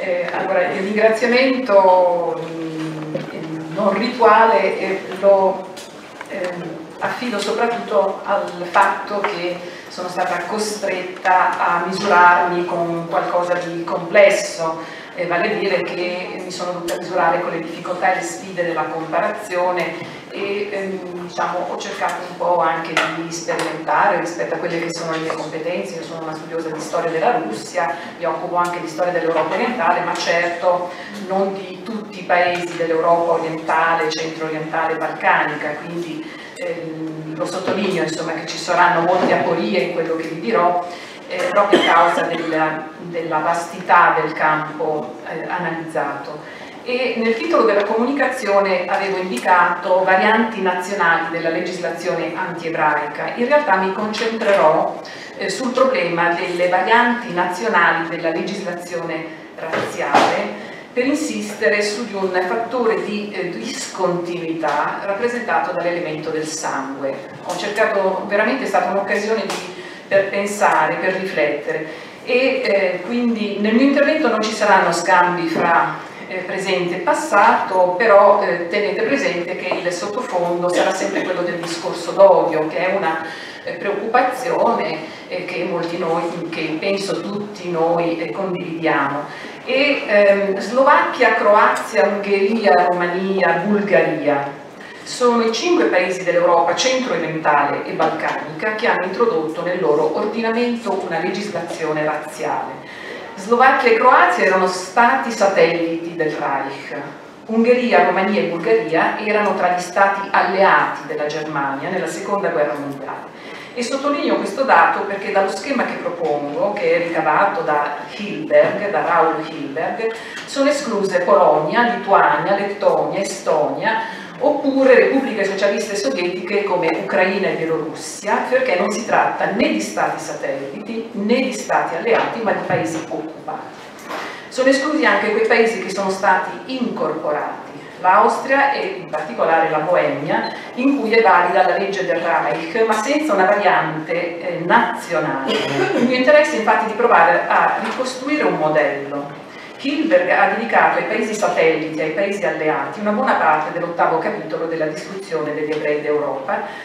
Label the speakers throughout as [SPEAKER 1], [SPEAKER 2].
[SPEAKER 1] Allora, il ringraziamento non rituale lo affido soprattutto al fatto che sono stata costretta a misurarmi con qualcosa di complesso, vale a dire che mi sono dovuta misurare con le difficoltà e le sfide della comparazione e diciamo, ho cercato un po' anche di sperimentare rispetto a quelle che sono le mie competenze. Io sono una studiosa di storia della Russia, mi occupo anche di storia dell'Europa orientale, ma certo non di tutti i paesi dell'Europa orientale, centro-orientale, balcanica, quindi lo sottolineo insomma, che ci saranno molte aporie in quello che vi dirò, proprio a causa della vastità del campo analizzato. E nel titolo della comunicazione avevo indicato varianti nazionali della legislazione antiebraica. In realtà mi concentrerò sul problema delle varianti nazionali della legislazione razziale, per insistere su di un fattore di discontinuità rappresentato dall'elemento del sangue. Ho cercato, veramente è stata un'occasione per pensare, per riflettere e quindi nel mio intervento non ci saranno scambi fra presente e passato, però tenete presente che il sottofondo sarà sempre quello del discorso d'odio, che è una preoccupazione che molti noi, che penso tutti noi condividiamo. E Slovacchia, Croazia, Ungheria, Romania, Bulgaria sono i 5 paesi dell'Europa centro-orientale e balcanica che hanno introdotto nel loro ordinamento una legislazione razziale. Slovacchia e Croazia erano stati satelliti del Reich. Ungheria, Romania e Bulgaria erano tra gli stati alleati della Germania nella seconda guerra mondiale. E sottolineo questo dato perché dallo schema che propongo, che è ricavato da Raoul Hilberg, sono escluse Polonia, Lituania, Lettonia, Estonia, oppure repubbliche socialiste sovietiche come Ucraina e Bielorussia, perché non si tratta né di stati satelliti né di stati alleati, ma di paesi occupati. Sono esclusi anche quei paesi che sono stati incorporati, l'Austria e in particolare la Boemia, in cui è valida la legge del Reich, ma senza una variante nazionale. Il mio interesse è infatti di provare a ricostruire un modello. Hilberg ha dedicato ai paesi satelliti e ai paesi alleati una buona parte dell'8º capitolo della distruzione degli ebrei d'Europa,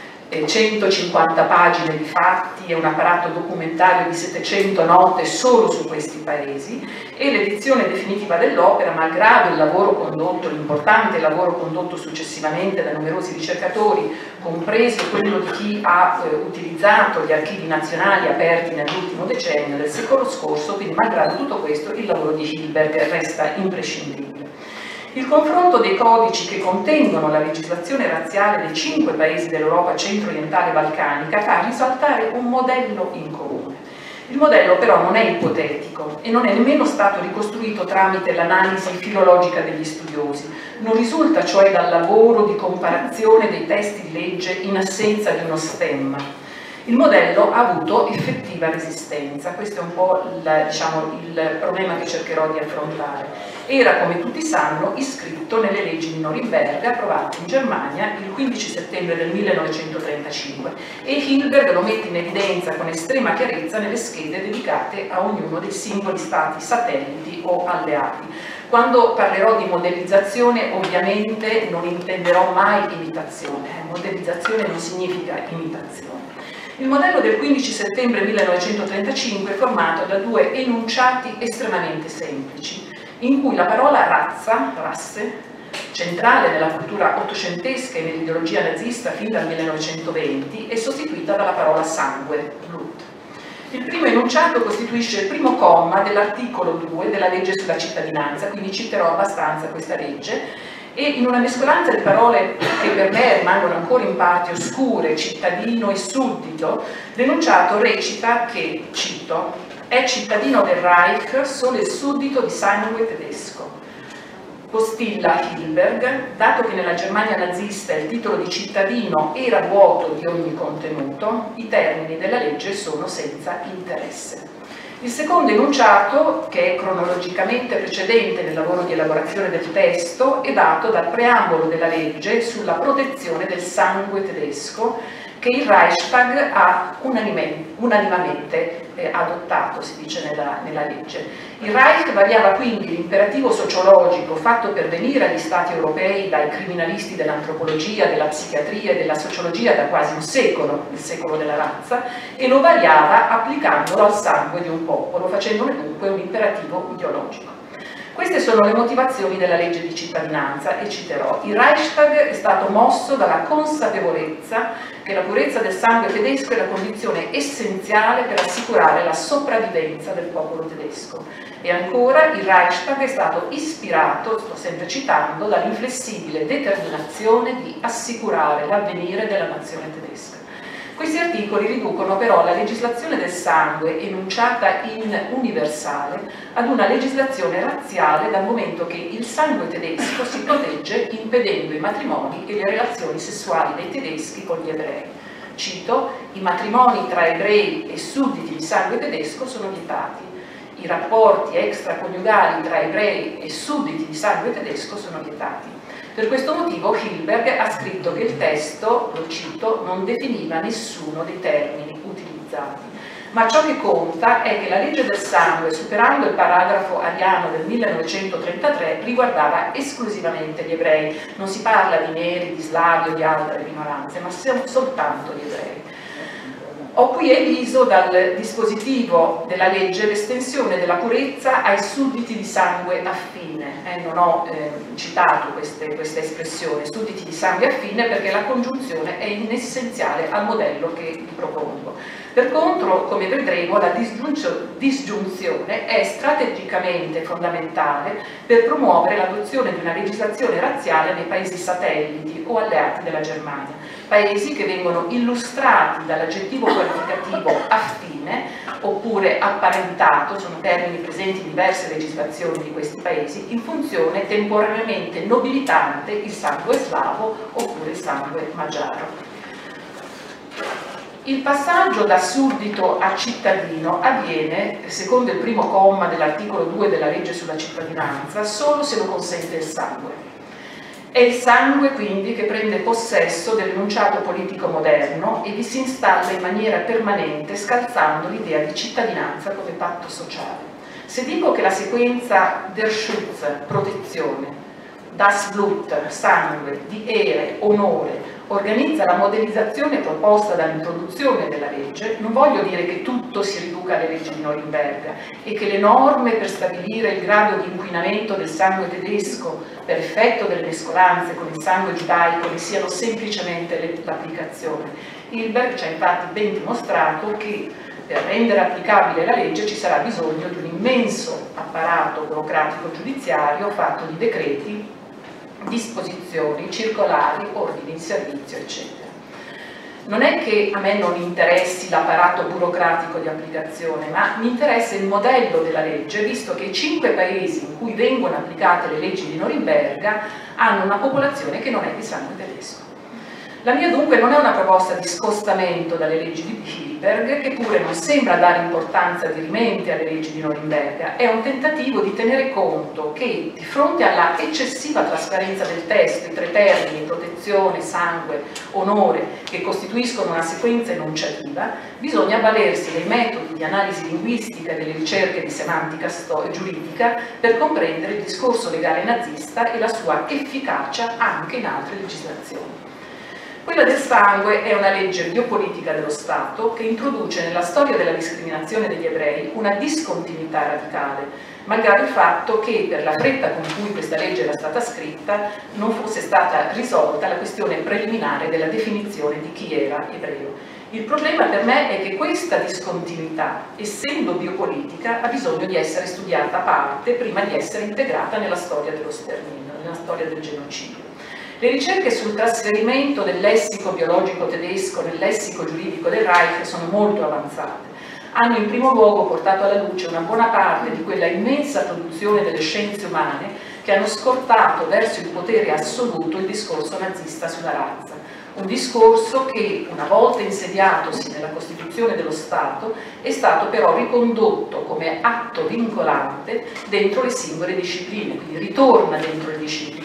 [SPEAKER 1] 150 pagine di fatti e un apparato documentario di 700 note solo su questi paesi, e l'edizione definitiva dell'opera, malgrado il lavoro condotto, l'importante lavoro condotto successivamente da numerosi ricercatori, compreso quello di chi ha utilizzato gli archivi nazionali aperti nell'ultimo decennio del secolo scorso, quindi malgrado tutto questo il lavoro di Hilberg resta imprescindibile. Il confronto dei codici che contengono la legislazione razziale dei 5 paesi dell'Europa centro-orientale e balcanica fa risaltare un modello in comune. Il modello però non è ipotetico e non è nemmeno stato ricostruito tramite l'analisi filologica degli studiosi, non risulta cioè dal lavoro di comparazione dei testi di legge in assenza di uno stemma. Il modello ha avuto effettiva resistenza, questo è un po' il problema che cercherò di affrontare. Era, come tutti sanno, iscritto nelle leggi di Norimberga approvate in Germania il 15 settembre del 1935 e Hilberg lo mette in evidenza con estrema chiarezza nelle schede dedicate a ognuno dei singoli stati satelliti o alleati. Quando parlerò di modellizzazione ovviamente non intenderò mai imitazione, modellizzazione non significa imitazione. Il modello del 15 settembre 1935 è formato da 2 enunciati estremamente semplici, in cui la parola razza, rasse, centrale nella cultura ottocentesca e nell'ideologia nazista fin dal 1920, è sostituita dalla parola sangue, Blut. Il primo enunciato costituisce il primo comma dell'articolo 2 della legge sulla cittadinanza, quindi citerò abbastanza questa legge, e in una mescolanza di parole che per me rimangono ancora in parte oscure, cittadino e suddito, l'enunciato recita che, cito, è cittadino del Reich solo il suddito di sangue tedesco. Postilla Hilberg, dato che nella Germania nazista il titolo di cittadino era vuoto di ogni contenuto, i termini della legge sono senza interesse. Il secondo enunciato, che è cronologicamente precedente nel lavoro di elaborazione del testo, è dato dal preambolo della legge sulla protezione del sangue tedesco, che il Reichstag ha unanimemente adottato, si dice nella legge. Il Reich variava quindi l'imperativo sociologico fatto pervenire agli Stati europei dai criminalisti dell'antropologia, della psichiatria e della sociologia da quasi un secolo, il secolo della razza, e lo variava applicandolo al sangue di un popolo, facendone dunque un imperativo ideologico. Queste sono le motivazioni della legge di cittadinanza e citerò. Il Reichstag è stato mosso dalla consapevolezza che la purezza del sangue tedesco è la condizione essenziale per assicurare la sopravvivenza del popolo tedesco. E ancora il Reichstag è stato ispirato, sto sempre citando, dall'inflessibile determinazione di assicurare l'avvenire della nazione tedesca. Questi articoli riducono però la legislazione del sangue, enunciata in universale, ad una legislazione razziale, dal momento che il sangue tedesco si protegge impedendo i matrimoni e le relazioni sessuali dei tedeschi con gli ebrei. Cito: i matrimoni tra ebrei e sudditi di sangue tedesco sono vietati. I rapporti extraconiugali tra ebrei e sudditi di sangue tedesco sono vietati. Per questo motivo Hilberg ha scritto che il testo, lo cito, non definiva nessuno dei termini utilizzati. Ma ciò che conta è che la legge del sangue, superando il paragrafo ariano del 1933, riguardava esclusivamente gli ebrei. Non si parla di neri, di slavi o di altre minoranze, ma soltanto gli ebrei. Ho qui eviso dal dispositivo della legge l'estensione della purezza ai sudditi di sangue affine. Non ho citato questa espressione, sudditi di sangue affine, perché la congiunzione è inessenziale al modello che vi propongo. Per contro, come vedremo, la disgiunzione è strategicamente fondamentale per promuovere l'adozione di una legislazione razziale nei paesi satelliti o alleati della Germania, paesi che vengono illustrati dall'aggettivo qualificativo affine oppure apparentato, sono termini presenti in diverse legislazioni di questi paesi, in funzione temporaneamente nobilitante il sangue slavo oppure il sangue magiaro. Il passaggio da suddito a cittadino avviene, secondo il primo comma dell'articolo 2 della legge sulla cittadinanza, solo se lo consente il sangue. È il sangue quindi che prende possesso dell'enunciato politico moderno e vi si installa in maniera permanente, scalzando l'idea di cittadinanza come patto sociale. Se dico che la sequenza der Schutz, protezione, das Blut, sangue, di Ehre, onore, organizza la modellizzazione proposta dall'introduzione della legge, non voglio dire che tutto si riduca alle leggi di Norimberga e che le norme per stabilire il grado di inquinamento del sangue tedesco per effetto delle mescolanze con il sangue giudaico ne siano semplicemente l'applicazione. Hilberg ci ha infatti ben dimostrato che per rendere applicabile la legge ci sarà bisogno di un immenso apparato burocratico giudiziario fatto di decreti, disposizioni, circolari, ordini in servizio, eccetera. Non è che a me non interessi l'apparato burocratico di applicazione, ma mi interessa il modello della legge, visto che i 5 paesi in cui vengono applicate le leggi di Norimberga hanno una popolazione che non è di sangue tedesco. La mia dunque non è una proposta di scostamento dalle leggi di Hilberg, che pure non sembra dare importanza dirimente alle leggi di Norimberga, è un tentativo di tenere conto che di fronte alla eccessiva trasparenza del testo, i 3 termini, protezione, sangue, onore, che costituiscono una sequenza enunciativa, bisogna avvalersi dei metodi di analisi linguistica e delle ricerche di semantica giuridica per comprendere il discorso legale nazista e la sua efficacia anche in altre legislazioni. Quella del sangue è una legge biopolitica dello Stato che introduce nella storia della discriminazione degli ebrei una discontinuità radicale, malgrado il fatto che per la fretta con cui questa legge era stata scritta non fosse stata risolta la questione preliminare della definizione di chi era ebreo. Il problema per me è che questa discontinuità, essendo biopolitica, ha bisogno di essere studiata a parte prima di essere integrata nella storia dello sterminio, nella storia del genocidio. Le ricerche sul trasferimento del lessico biologico tedesco nel lessico giuridico del Reich sono molto avanzate. Hanno in primo luogo portato alla luce una buona parte di quella immensa produzione delle scienze umane che hanno scortato verso il potere assoluto il discorso nazista sulla razza. Un discorso che, una volta insediatosi nella Costituzione dello Stato, è stato però ricondotto come atto vincolante dentro le singole discipline, quindi ritorna dentro le discipline.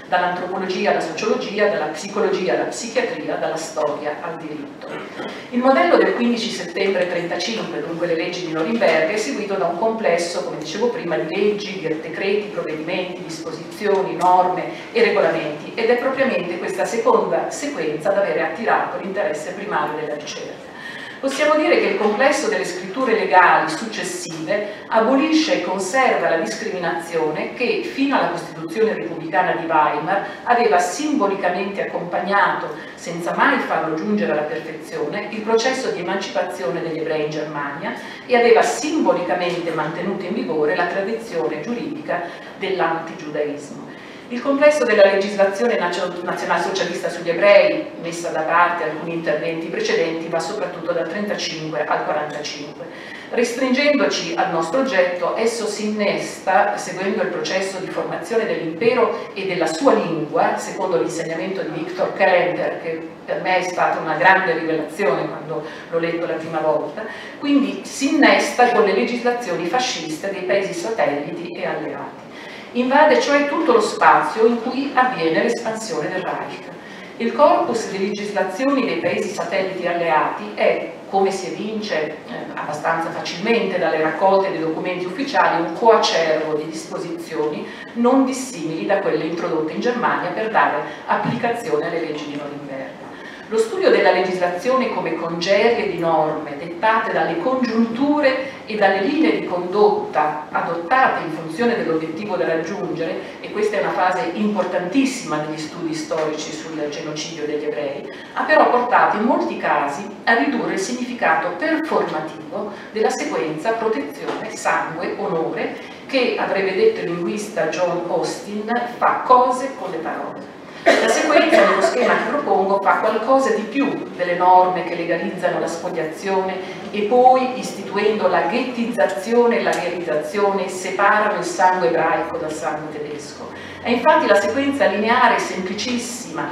[SPEAKER 1] dall'antropologia alla sociologia, dalla psicologia alla psichiatria, dalla storia al diritto. Il modello del 15 settembre 1935, dunque le leggi di Norimberga, è seguito da un complesso, come dicevo prima, di leggi, di decreti, provvedimenti, disposizioni, norme e regolamenti, ed è propriamente questa seconda sequenza ad avere attirato l'interesse primario della ricerca. Possiamo dire che il complesso delle scritture legali successive abolisce e conserva la discriminazione che, fino alla Costituzione repubblicana di Weimar, aveva simbolicamente accompagnato, senza mai farlo giungere alla perfezione, il processo di emancipazione degli ebrei in Germania e aveva simbolicamente mantenuto in vigore la tradizione giuridica dell'antigiudaismo. Il complesso della legislazione nazionalsocialista sugli ebrei, messa da parte alcuni interventi precedenti, va soprattutto dal 1935 al 1945. Restringendoci al nostro oggetto, esso si innesta, seguendo il processo di formazione dell'impero e della sua lingua, secondo l'insegnamento di Victor Kalender, che per me è stata una grande rivelazione quando l'ho letto la prima volta, quindi si innesta con le legislazioni fasciste dei paesi satelliti e alleati. Invade cioè tutto lo spazio in cui avviene l'espansione del Reich. Il corpus di legislazioni dei paesi satelliti alleati è, come si evince abbastanza facilmente dalle raccolte dei documenti ufficiali, un coacervo di disposizioni non dissimili da quelle introdotte in Germania per dare applicazione alle leggi di Norimberga. Lo studio della legislazione come congerie di norme dettate dalle congiunture e dalle linee di condotta adottate in funzione dell'obiettivo da raggiungere, e questa è una fase importantissima degli studi storici sul genocidio degli ebrei, ha però portato in molti casi a ridurre il significato performativo della sequenza protezione, sangue, onore, che, avrebbe detto il linguista John Austin, fa cose con le parole. La sequenza, nello schema che propongo, fa qualcosa di più delle norme che legalizzano la spoliazione e poi, istituendo la ghettizzazione e la gherizzazione, separano il sangue ebraico dal sangue tedesco. È infatti la sequenza lineare semplicissima,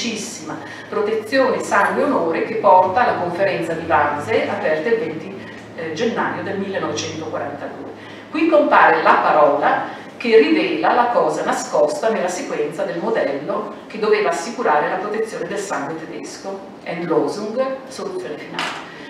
[SPEAKER 1] protezione, sangue e onore, che porta alla conferenza di Wannsee, aperta il 20 gennaio del 1942. Qui compare la parola che rivela la cosa nascosta nella sequenza del modello che doveva assicurare la protezione del sangue tedesco. Endlosung, soluzione finale.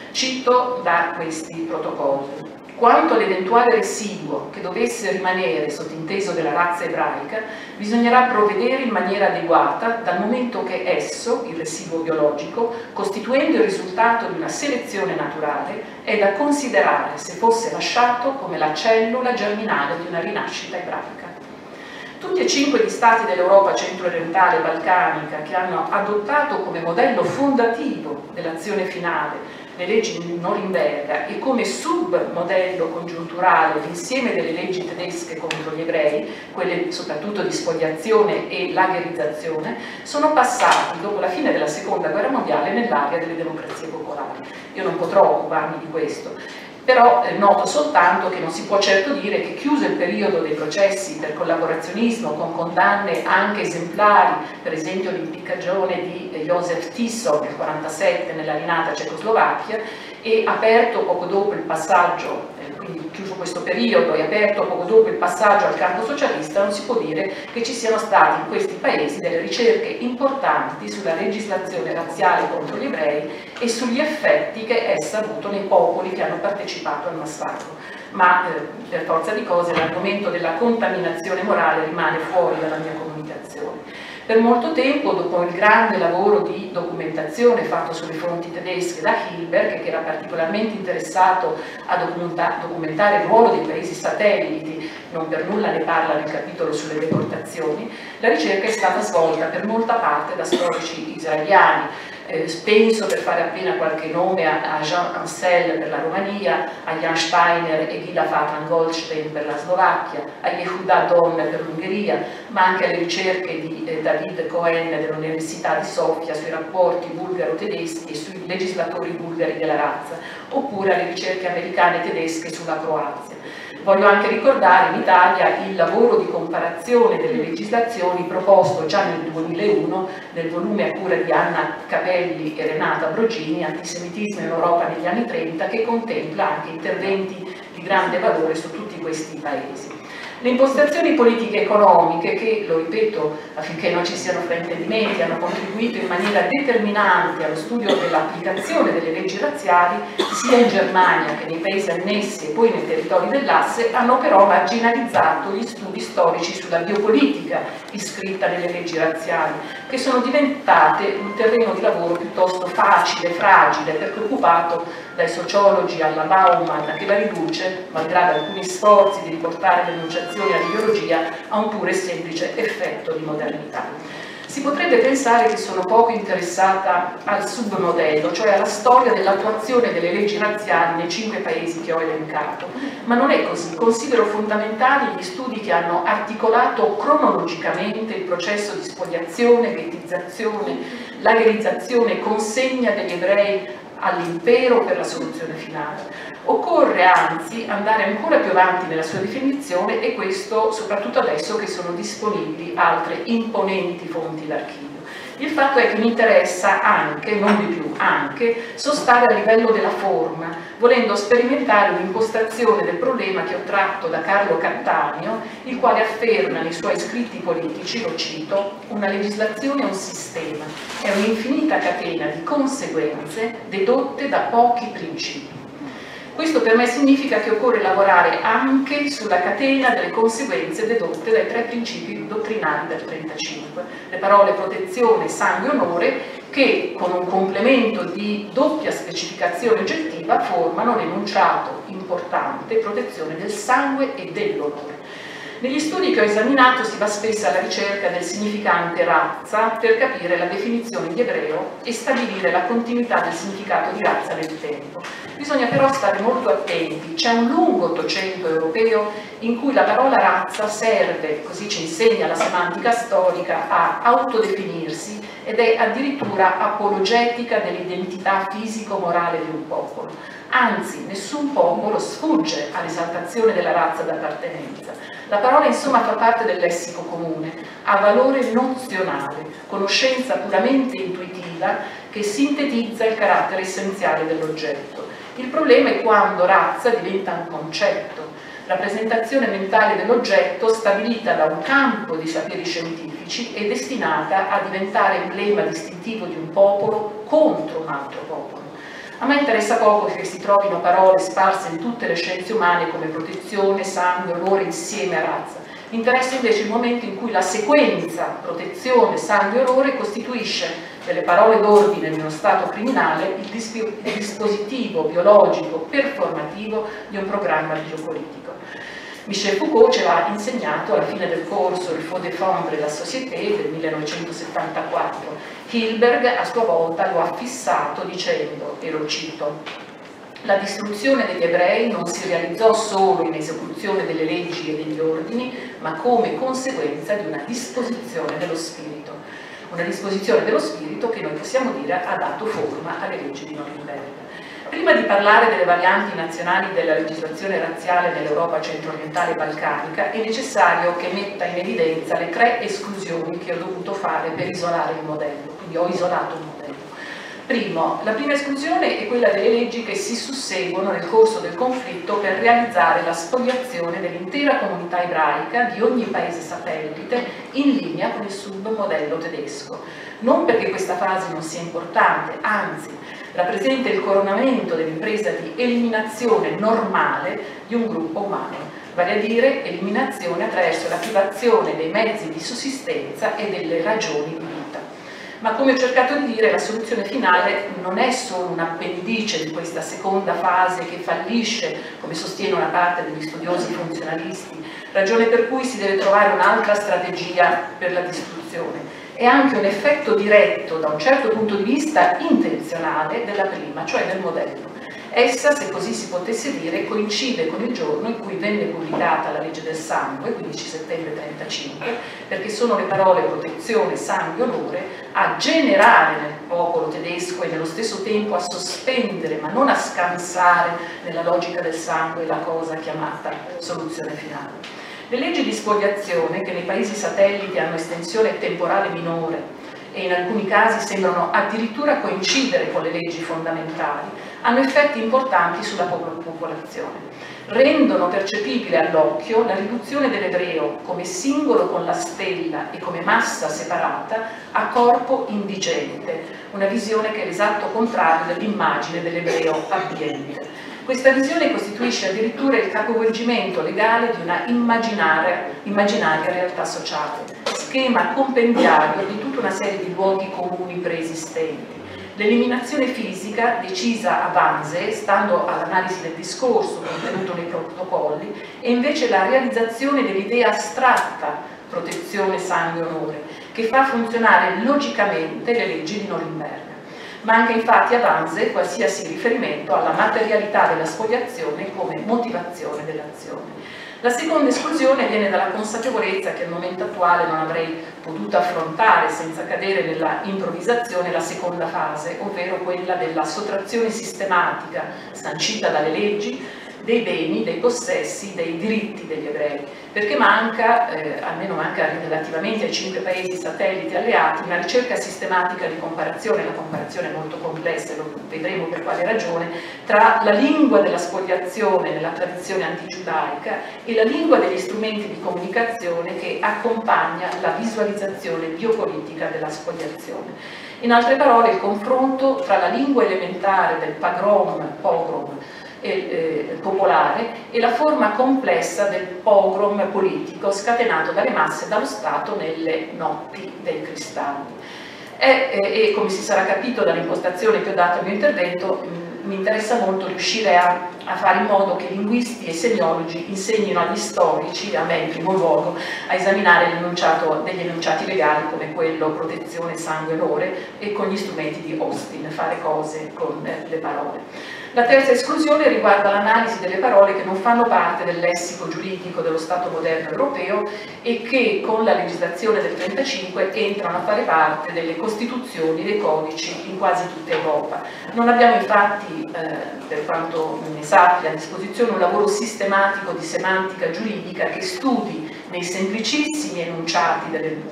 [SPEAKER 1] Cito da questi protocolli. Quanto all'eventuale residuo che dovesse rimanere sottinteso della razza ebraica, bisognerà provvedere in maniera adeguata, dal momento che esso, il residuo biologico, costituendo il risultato di una selezione naturale, è da considerare, se fosse lasciato, come la cellula germinale di una rinascita ebraica. Tutti e 5 gli stati dell'Europa centro-orientale e balcanica che hanno adottato come modello fondativo dell'azione finale le leggi di Norimberga e come submodello congiunturale l'insieme delle leggi tedesche contro gli ebrei, quelle soprattutto di spoliazione e lagerizzazione, sono passati dopo la fine della seconda guerra mondiale nell'area delle democrazie popolari. Io non potrò occuparmi di questo, però noto soltanto che non si può certo dire che, chiuso il periodo dei processi per collaborazionismo con condanne anche esemplari, per esempio l'impiccagione di Josef Tiso nel 1947 nella rinata Cecoslovacchia, e aperto poco dopo il passaggio, quindi chiuso questo periodo e aperto poco dopo il passaggio al campo socialista, non si può dire che ci siano state in questi paesi delle ricerche importanti sulla legislazione razziale contro gli ebrei e sugli effetti che essa ha avuto nei popoli che hanno partecipato al massacro. Ma per forza di cose l'argomento della contaminazione morale rimane fuori dalla mia comunicazione. Per molto tempo, dopo il grande lavoro di documentazione fatto sulle fonti tedesche da Hilberg, che era particolarmente interessato a documentare il ruolo dei paesi satelliti, non per nulla ne parla nel capitolo sulle deportazioni, la ricerca è stata svolta per molta parte da storici israeliani. Penso, per fare appena qualche nome, a Jean Ansel per la Romania, a Jan Steiner e Gila Fatran-Goldstein per la Slovacchia, a Yehuda Don per l'Ungheria, ma anche alle ricerche di David Cohen dell'Università di Sofia sui rapporti bulgaro-tedeschi e sui legislatori bulgari della razza, oppure alle ricerche americane e tedesche sulla Croazia. Voglio anche ricordare in Italia il lavoro di comparazione delle legislazioni proposto già nel 2001 nel volume a cura di Anna Capelli e Renata Brogini, Antisemitismo in Europa negli anni 30, che contempla anche interventi di grande valore su tutti questi paesi. Le impostazioni politiche economiche che, lo ripeto affinché non ci siano fraintendimenti, hanno contribuito in maniera determinante allo studio dell'applicazione delle leggi razziali sia in Germania che nei paesi annessi e poi nei territori dell'asse, hanno però marginalizzato gli studi storici sulla biopolitica iscritta nelle leggi razziali, che sono diventate un terreno di lavoro piuttosto facile, fragile, perché occupato dai sociologi alla Bauman, che la riduce, malgrado alcuni sforzi di riportare le enunciazioni all'ideologia, a un puro e semplice effetto di modernità. Si potrebbe pensare che sono poco interessata al submodello, cioè alla storia dell'attuazione delle leggi razziali nei 5 paesi che ho elencato, ma non è così. Considero fondamentali gli studi che hanno articolato cronologicamente il processo di spoliazione, ghettizzazione, lagerizzazione e consegna degli ebrei all'impero per la soluzione finale. Occorre anzi andare ancora più avanti nella sua definizione, e questo soprattutto adesso che sono disponibili altre imponenti fonti d'archivio. Il fatto è che mi interessa anche, non di più, anche, sostare a livello della forma, volendo sperimentare un'impostazione del problema che ho tratto da Carlo Cattaneo, il quale afferma nei suoi scritti politici, lo cito, una legislazione è un sistema, è un'infinita catena di conseguenze dedotte da pochi principi. Questo per me significa che occorre lavorare anche sulla catena delle conseguenze dedotte dai 3 principi dottrinari del 35, le parole protezione, sangue e onore, che con un complemento di doppia specificazione oggettiva formano l'enunciato importante protezione del sangue e dell'onore. Negli studi che ho esaminato si va spesso alla ricerca del significante razza per capire la definizione di ebreo e stabilire la continuità del significato di razza nel tempo. Bisogna però stare molto attenti, c'è un lungo Ottocento europeo in cui la parola razza serve, così ci insegna la semantica storica, a autodefinirsi ed è addirittura apologetica dell'identità fisico-morale di un popolo. Anzi, nessun popolo sfugge all'esaltazione della razza d'appartenenza. La parola insomma fa parte del lessico comune, ha valore nozionale, conoscenza puramente intuitiva che sintetizza il carattere essenziale dell'oggetto. Il problema è quando razza diventa un concetto, rappresentazione mentale dell'oggetto stabilita da un campo di saperi scientifici e destinata a diventare emblema distintivo di un popolo contro un altro popolo. A me interessa poco che si trovino parole sparse in tutte le scienze umane come protezione, sangue, onore insieme a razza. Mi interessa invece il momento in cui la sequenza protezione, sangue e onore costituisce delle parole d'ordine in uno stato criminale il dispositivo biologico performativo di un programma biopolitico. Michel Foucault ce l'ha insegnato alla fine del corso Il faut défendre la société del 1974. Hilberg a sua volta lo ha fissato dicendo, e lo cito: la distruzione degli ebrei non si realizzò solo in esecuzione delle leggi e degli ordini, ma come conseguenza di una disposizione dello spirito. Una disposizione dello spirito che noi possiamo dire ha dato forma alle leggi di Norimberga. Prima di parlare delle varianti nazionali della legislazione razziale nell'Europa centro-orientale e balcanica, è necessario che metta in evidenza le 3 esclusioni che ho dovuto fare per isolare il modello, quindi ho isolato il modello. Primo, la prima esclusione è quella delle leggi che si susseguono nel corso del conflitto per realizzare la spoliazione dell'intera comunità ebraica di ogni paese satellite in linea con il submodello tedesco. Non perché questa fase non sia importante, anzi, rappresenta il coronamento dell'impresa di eliminazione normale di un gruppo umano, vale a dire eliminazione attraverso l'attivazione dei mezzi di sussistenza e delle ragioni di vita. Ma come ho cercato di dire, la soluzione finale non è solo un appendice di questa seconda fase che fallisce, come sostiene una parte degli studiosi funzionalisti, ragione per cui si deve trovare un'altra strategia per la distruzione. È anche un effetto diretto, da un certo punto di vista intenzionale, della prima, cioè del modello. Essa, se così si potesse dire, coincide con il giorno in cui venne pubblicata la legge del sangue, 15 settembre 1935, perché sono le parole protezione, sangue e onore a generare nel popolo tedesco e nello stesso tempo a sospendere, ma non a scansare nella logica del sangue, la cosa chiamata soluzione finale. Le leggi di spoliazione, che nei paesi satelliti hanno estensione temporale minore e in alcuni casi sembrano addirittura coincidere con le leggi fondamentali, hanno effetti importanti sulla popolazione. Rendono percepibile all'occhio la riduzione dell'ebreo come singolo con la stella e come massa separata a corpo indigente, una visione che è l'esatto contrario dell'immagine dell'ebreo abbiente. Questa visione costituisce addirittura il capovolgimento legale di una immaginaria realtà sociale, schema compendiario di tutta una serie di luoghi comuni preesistenti. L'eliminazione fisica, decisa a Wannsee, stando all'analisi del discorso contenuto nei protocolli, è invece la realizzazione dell'idea astratta protezione, sangue e onore, che fa funzionare logicamente le leggi di Norimberga. Manca infatti a Wannsee qualsiasi riferimento alla materialità della spoliazione come motivazione dell'azione. La seconda esclusione viene dalla consapevolezza che al momento attuale non avrei potuto affrontare senza cadere nella improvvisazione la seconda fase, ovvero quella della sottrazione sistematica sancita dalle leggi dei beni, dei possessi, dei diritti degli ebrei, perché manca, almeno manca relativamente ai 5 paesi satelliti alleati, una ricerca sistematica di comparazione, la comparazione è molto complessa, lo vedremo per quale ragione, tra la lingua della spoliazione nella tradizione antigiudaica e la lingua degli strumenti di comunicazione che accompagna la visualizzazione biopolitica della spoliazione. In altre parole, il confronto tra la lingua elementare del pogrom popolare e la forma complessa del pogrom politico scatenato dalle masse e dallo Stato nelle notti dei cristalli. E come si sarà capito dall'impostazione che ho dato al mio intervento, mi interessa molto riuscire a fare in modo che linguisti e semiologi insegnino agli storici, a me in primo luogo, a esaminare degli enunciati legali come quello protezione, sangue e onore e con gli strumenti di Austin, fare cose con le parole. La terza esclusione riguarda l'analisi delle parole che non fanno parte del lessico giuridico dello Stato moderno europeo e che con la legislazione del 1935 entrano a fare parte delle costituzioni, dei codici in quasi tutta Europa. Non abbiamo infatti, per quanto ne sappia, a disposizione un lavoro sistematico di semantica giuridica che studi nei semplicissimi enunciati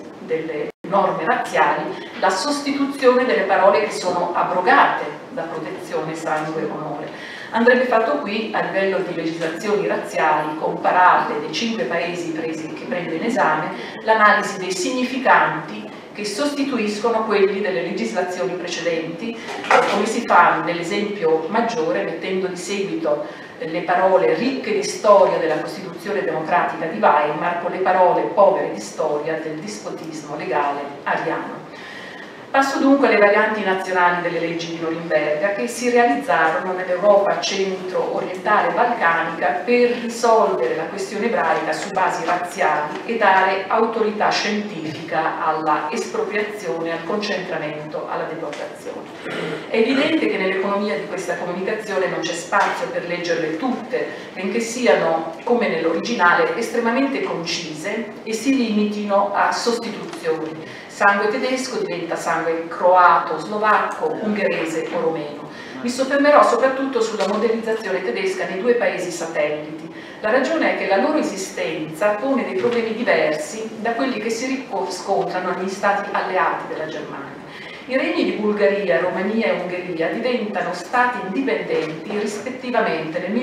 [SPEAKER 1] delle norme razziali la sostituzione delle parole che sono abrogate da protezione, sangue e onore. Andrebbe fatto qui, a livello di legislazioni razziali comparate dei 5 paesi che prendo in esame, l'analisi dei significanti che sostituiscono quelli delle legislazioni precedenti, come si fa nell'esempio maggiore mettendo di seguito le parole ricche di storia della Costituzione democratica di Weimar con le parole povere di storia del dispotismo legale ariano. Passo dunque alle varianti nazionali delle leggi di Norimberga che si realizzarono nell'Europa centro-orientale balcanica per risolvere la questione ebraica su basi razziali e dare autorità scientifica alla espropriazione, al concentramento, alla deportazione. È evidente che nell'economia di questa comunicazione non c'è spazio per leggerle tutte, benché siano, come nell'originale, estremamente concise e si limitino a sostituzioni. Sangue tedesco diventa sangue croato, slovacco, ungherese o romeno. Mi soffermerò soprattutto sulla modernizzazione tedesca nei 2 paesi satelliti. La ragione è che la loro esistenza pone dei problemi diversi da quelli che si riscontrano negli stati alleati della Germania. I regni di Bulgaria, Romania e Ungheria diventano stati indipendenti rispettivamente nel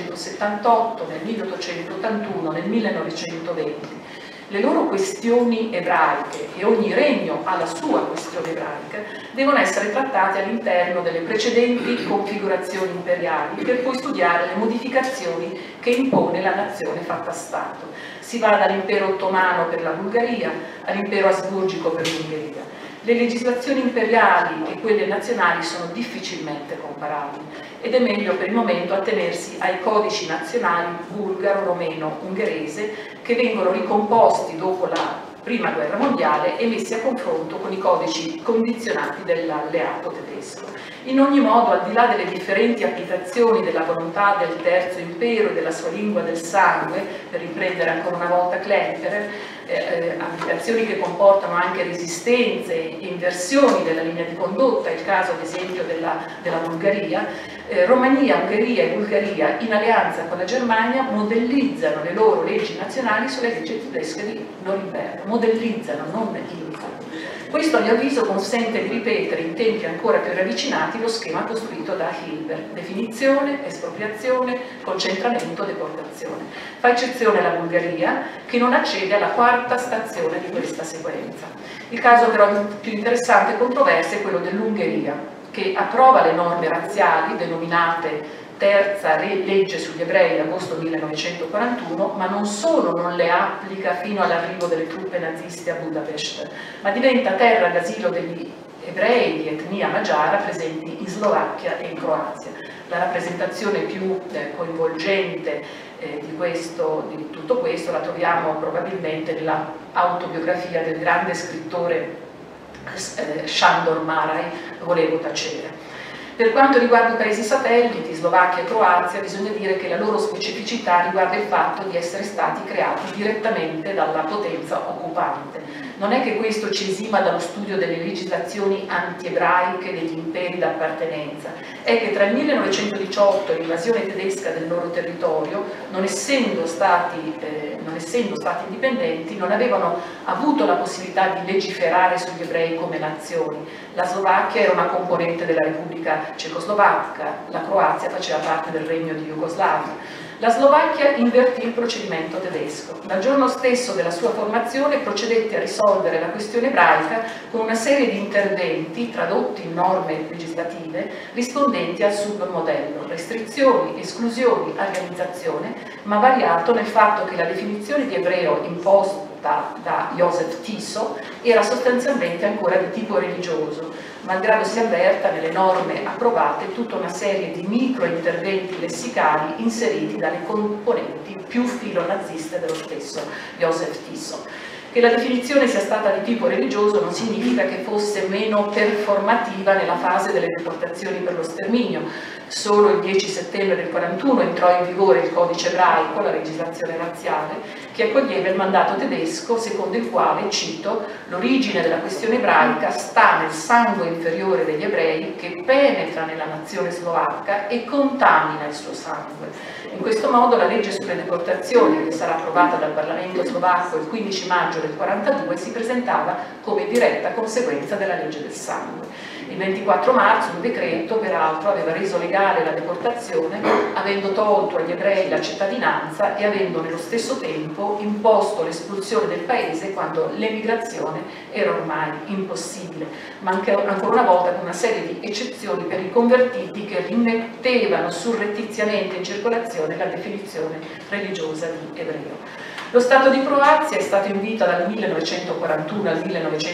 [SPEAKER 1] 1878, nel 1881, nel 1920. Le loro questioni ebraiche, e ogni regno ha la sua questione ebraica, devono essere trattate all'interno delle precedenti configurazioni imperiali per poi studiare le modificazioni che impone la nazione fatta Stato. Si va dall'impero ottomano per la Bulgaria all'impero asburgico per l'Ungheria. Le legislazioni imperiali e quelle nazionali sono difficilmente comparabili ed è meglio per il momento attenersi ai codici nazionali bulgaro, romeno, ungherese che vengono ricomposti dopo la Prima Guerra Mondiale e messi a confronto con i codici condizionati dell'alleato tedesco. In ogni modo, al di là delle differenti applicazioni della volontà del Terzo Impero e della sua lingua del sangue, per riprendere ancora una volta Klemperer, applicazioni che comportano anche resistenze e inversioni della linea di condotta, il caso ad esempio della Bulgaria, Romania, Ungheria e Bulgaria in alleanza con la Germania modellizzano le loro leggi nazionali sulle leggi tedesche di Norimberga, modellizzano, non imitano. Questo, a mio avviso, consente di ripetere in tempi ancora più ravvicinati lo schema costruito da Hilbert: definizione, espropriazione, concentramento, deportazione. Fa eccezione la Bulgaria, che non accede alla quarta stazione di questa sequenza. Il caso però più interessante e controverso è quello dell'Ungheria, che approva le norme razziali denominate terza legge sugli ebrei agosto 1941, ma non solo non le applica fino all'arrivo delle truppe naziste a Budapest, ma diventa terra d'asilo degli ebrei di etnia magiara presenti in Slovacchia e in Croazia. La rappresentazione più coinvolgente di tutto questo la troviamo probabilmente nella autobiografia del grande scrittore Sándor Márai, Volevo tacere. Per quanto riguarda i paesi satelliti, Slovacchia e Croazia, bisogna dire che la loro specificità riguarda il fatto di essere stati creati direttamente dalla potenza occupante. Non è che questo ci esima dallo studio delle legislazioni anti-ebraiche degli imperi d'appartenenza, è che tra il 1918 e l'invasione tedesca del loro territorio, non essendo stati indipendenti, non avevano avuto la possibilità di legiferare sugli ebrei come nazioni. La Slovacchia era una componente della Repubblica Cecoslovacca, la Croazia faceva parte del Regno di Jugoslavia. La Slovacchia invertì il procedimento tedesco. Dal giorno stesso della sua formazione procedette a risolvere la questione ebraica con una serie di interventi tradotti in norme legislative rispondenti al submodello: restrizioni, esclusioni, organizzazione, ma variato nel fatto che la definizione di ebreo imposta da József Tiso era sostanzialmente ancora di tipo religioso, malgrado si avverta nelle norme approvate tutta una serie di micro interventi lessicali inseriti dalle componenti più filonaziste dello stesso József Tiso. Che la definizione sia stata di tipo religioso non significa che fosse meno performativa nella fase delle deportazioni per lo sterminio. Solo il 10 settembre del 1941 entrò in vigore il codice ebraico, la legislazione razziale, che accoglieva il mandato tedesco secondo il quale, cito, l'origine della questione ebraica sta nel sangue inferiore degli ebrei che penetra nella nazione slovacca e contamina il suo sangue. In questo modo la legge sulle deportazioni, che sarà approvata dal Parlamento slovacco il 15 maggio del 1942, si presentava come diretta conseguenza della legge del sangue. Il 24 marzo un decreto, peraltro, aveva reso legale la deportazione, avendo tolto agli ebrei la cittadinanza e avendo nello stesso tempo imposto l'espulsione del paese quando l'emigrazione era ormai impossibile, ma anche ancora una volta con una serie di eccezioni per i convertiti che rimettevano surrettiziamente in circolazione la definizione religiosa di ebreo. Lo Stato di Croazia è stato in vita dal 1941 al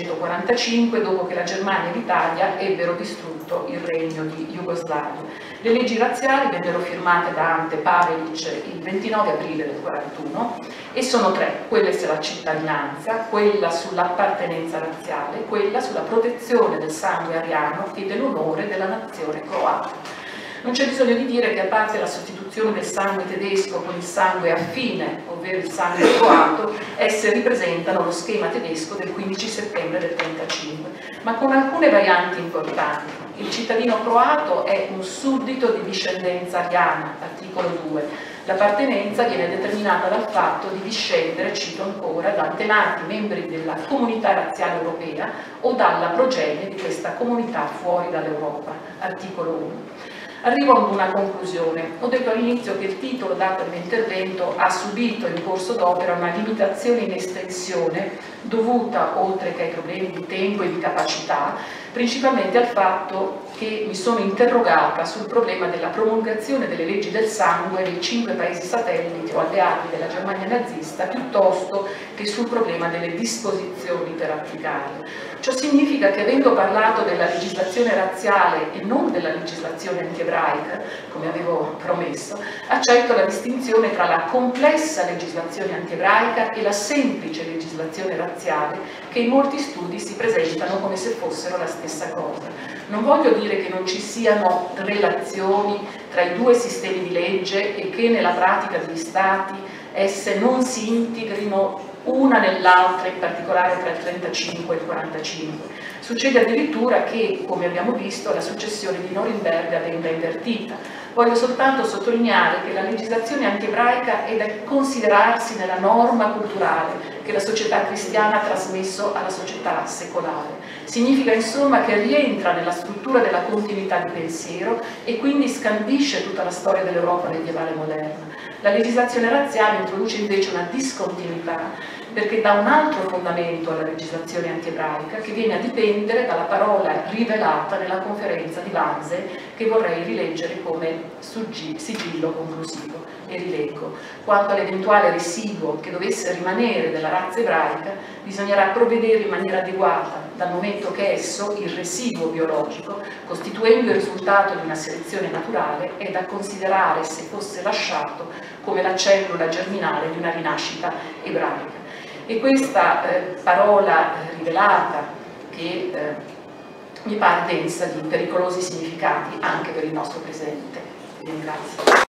[SPEAKER 1] 1945, dopo che la Germania e l'Italia ebbero distrutto il regno di Jugoslavia. Le leggi razziali vennero firmate da Ante Pavelic il 29 aprile del 1941 e sono tre: quelle sulla cittadinanza, quella sull'appartenenza razziale, quella sulla protezione del sangue ariano e dell'onore della nazione croata. Non c'è bisogno di dire che, a parte la sostituzione del sangue tedesco con il sangue affine, ovvero il sangue croato, esse ripresentano lo schema tedesco del 15 settembre del 1935, ma con alcune varianti importanti. Il cittadino croato è un suddito di discendenza ariana, articolo 2. L'appartenenza viene determinata dal fatto di discendere, cito ancora, da antenati membri della comunità razziale europea o dalla progenie di questa comunità fuori dall'Europa, articolo 1. Arrivo ad una conclusione. Ho detto all'inizio che il titolo dato all'intervento ha subito in corso d'opera una limitazione in estensione dovuta, oltre che ai problemi di tempo e di capacità, principalmente al fatto che mi sono interrogata sul problema della promulgazione delle leggi del sangue nei 5 paesi satelliti o alleati della Germania nazista, piuttosto che sul problema delle disposizioni per applicarle. Ciò significa che, avendo parlato della legislazione razziale e non della legislazione antiebraica, come avevo promesso, accetto la distinzione tra la complessa legislazione antiebraica e la semplice legislazione razziale, che in molti studi si presentano come se fossero la stessa cosa. Non voglio dire che non ci siano relazioni tra i due sistemi di legge e che nella pratica degli Stati esse non si integrino una nell'altra, in particolare tra il 35 e il 45. Succede addirittura che, come abbiamo visto, la successione di Norimberga venga invertita. Voglio soltanto sottolineare che la legislazione antiebraica è da considerarsi nella norma culturale che che la società cristiana ha trasmesso alla società secolare. Significa insomma che rientra nella struttura della continuità di pensiero e quindi scandisce tutta la storia dell'Europa medievale moderna. La legislazione razziale introduce invece una discontinuità perché dà un altro fondamento alla legislazione antiebraica che viene a dipendere dalla parola rivelata nella conferenza di Wannsee, che vorrei rileggere come sigillo conclusivo. E rileggo: quanto all'eventuale residuo che dovesse rimanere della razza ebraica, bisognerà provvedere in maniera adeguata, dal momento che esso, il residuo biologico, costituendo il risultato di una selezione naturale, è da considerare, se fosse lasciato, come la cellula germinale di una rinascita ebraica. E questa parola rivelata, che mi pare densa di pericolosi significati anche per il nostro presente. Vi ringrazio.